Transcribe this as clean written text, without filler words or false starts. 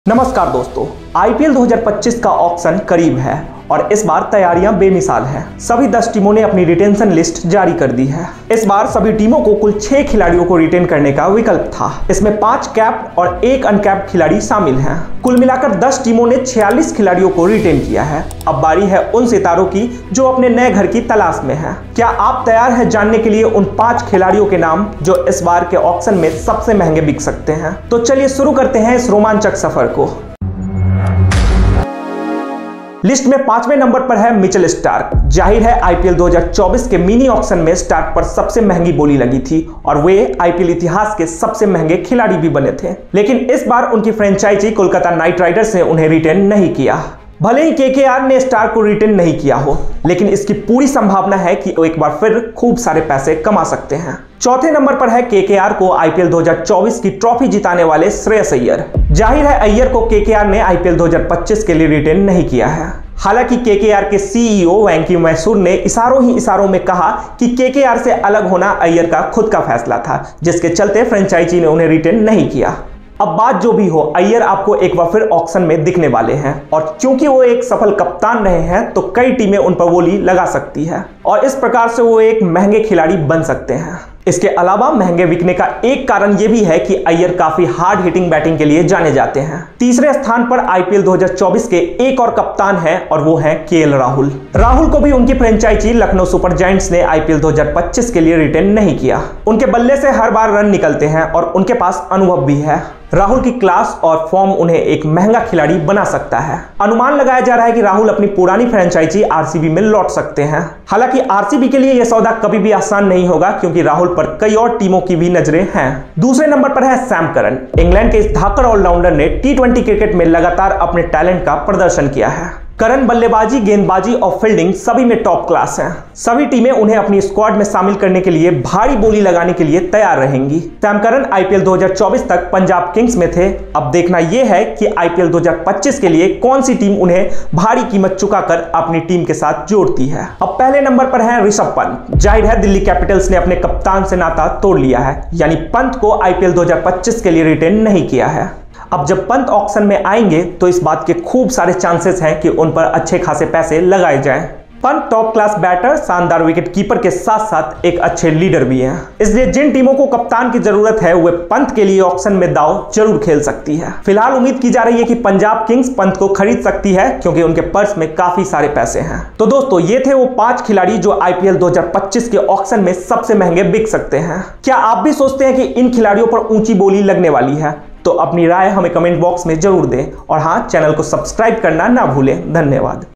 नमस्कार दोस्तों, आईपीएल 2025 का ऑक्शन करीब है और इस बार तैयारियां बेमिसाल हैं। सभी 10 टीमों ने अपनी रिटेंशन लिस्ट जारी कर दी है। इस बार सभी टीमों को कुल 6 खिलाड़ियों को रिटेन करने का विकल्प था। इसमें 5 कैप्ड और 1 अनकैप्ड खिलाड़ी शामिल हैं। कुल मिलाकर 10 टीमों ने 46 खिलाड़ियों को रिटेन किया है। अब बारी है उन सितारों की जो अपने नए घर की तलाश में हैं। क्या आप तैयार हैं जानने के लिए उन 5 खिलाड़ियों के नाम जो इस बार के ऑक्शन में सबसे महंगे बिक सकते हैं? तो चलिए शुरू करते हैं इस रोमांचक सफर को। लिस्ट में 5वें नंबर पर है मिचेल स्टार्क। जाहिर है आईपीएल 2024 के मिनी ऑक्शन में स्टार्क पर सबसे महंगी बोली लगी थी और वे आईपीएल इतिहास के सबसे महंगे खिलाड़ी भी बने थे। लेकिन इस बार उनकी फ्रेंचाइजी कोलकाता नाइट राइडर्स ने उन्हें रिटेन नहीं किया। भले ही केकेआर ने स्टार्क को रिटेन नहीं किया हो, लेकिन इसकी पूरी संभावना है कि वो एक बार फिर खूब सारे पैसे कमा सकते हैं। चौथे नंबर पर है केकेआर को आईपीएल 2024 की ट्रॉफी जिताने वाले श्रेयस अय्यर। जाहिर है अय्यर को केकेआर ने आईपीएल 2025 के लिए रिटेन नहीं किया है। हालांकि केकेआर के सीईओ वेंकी मैसूर ने इशारों में कहा कि केकेआर से अलग होना अय्यर का खुद का फैसला था, जिसके चलते फ्रेंचाइजी ने उन्हें रिटेन नहीं किया। अब बात जो भी हो, अय्यर आपको एक बार फिर ऑक्शन में दिखने वाले हैं और क्योंकि वो एक सफल कप्तान रहे हैं तो कई टीमें उन पर बोली लगा सकती है और इस प्रकार से वो एक महंगे खिलाड़ी बन सकते हैं। इसके अलावा महंगे बिकने का एक कारण ये भी है कि अय्यर काफी हार्ड हिटिंग बैटिंग के लिए जाने जाते हैं। तीसरे स्थान पर आईपीएल 2024 के एक और कप्तान हैं और वो हैं केएल राहुल। राहुल को भी उनकी फ्रेंचाइजी लखनऊ सुपर जायंट्स ने आईपीएल 2025 के लिए रिटेन नहीं किया। उनके बल्ले से हर बार रन निकलते हैं और उनके पास अनुभव भी है। राहुल की क्लास और फॉर्म उन्हें एक महंगा खिलाड़ी बना सकता है। अनुमान लगाया जा रहा है कि राहुल अपनी पुरानी फ्रेंचाइजी आरसीबी में लौट सकते हैं। हालांकि आरसीबी के लिए यह सौदा कभी भी आसान नहीं होगा क्योंकि राहुल पर कई और टीमों की भी नजरें हैं। दूसरे नंबर पर है सैम करन। इंग्लैंड के इस धाकड़ ऑलराउंडर ने टी20 क्रिकेट में लगातार अपने टैलेंट का प्रदर्शन किया है। करन बल्लेबाजी, गेंदबाजी और फील्डिंग सभी में टॉप क्लास हैं। सभी टीमें उन्हें अपनी स्क्वाड में शामिल करने के लिए भारी बोली लगाने के लिए तैयार रहेंगी। सैम करन आईपीएल 2024 तक पंजाब किंग्स में थे। अब देखना यह है कि आईपीएल 2025 के लिए कौन सी टीम उन्हें भारी कीमत चुकाकर अपनी टीम के साथ जोड़ती है। अब पहले नंबर पर है ऋषभ पंत। जाहिर है दिल्ली कैपिटल्स ने अपने कप्तान से नाता तोड़ लिया है, यानी पंत को आईपीएल 2025 के लिए रिटेन नहीं किया है। अब जब पंत ऑक्शन में आएंगे तो इस बात के खूब सारे चांसेस हैं कि उन पर अच्छे खासे पैसे लगाए जाएं। पंत टॉप क्लास बैटर, शानदार विकेट कीपर के साथ साथ एक अच्छे लीडर भी हैं। इसलिए जिन टीमों को कप्तान की जरूरत है वे पंत के लिए ऑक्शन में दांव जरूर खेल सकती है। फिलहाल उम्मीद की जा रही है कि पंजाब किंग्स पंत को खरीद सकती है क्योंकि उनके पर्स में काफी सारे पैसे हैं। तो दोस्तों ये थे वो 5 खिलाड़ी जो आईपीएल 2025 के ऑक्शन में सबसे महंगे बिक सकते हैं। क्या आप भी सोचते हैं कि इन खिलाड़ियों पर ऊंची बोली लगने वाली है? तो अपनी राय हमें कमेंट बॉक्स में जरूर दें और हाँ, चैनल को सब्सक्राइब करना ना भूलें। धन्यवाद।